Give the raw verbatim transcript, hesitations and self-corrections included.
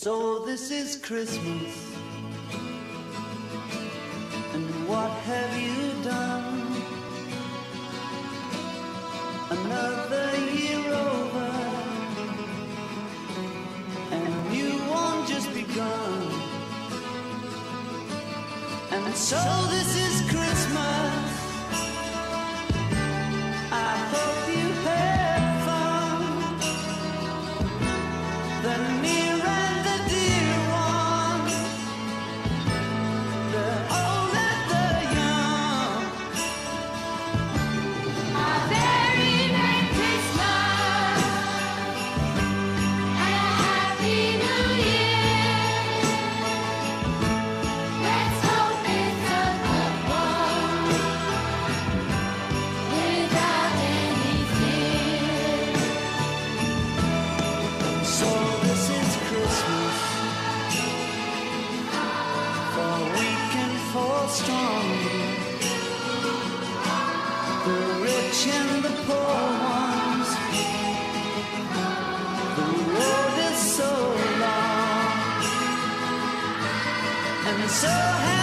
So this is Christmas, and what have you done? Another year over, and a new one just begun. And so this is Christmas. I hope you had fun. The near and the dear one, the old and the young. A very Merry Christmas and a Happy New Year. Let's hope it's a good one without any fear. So this is Christmas, for weak and for strong, the rich and the poor ones. The road is so long and so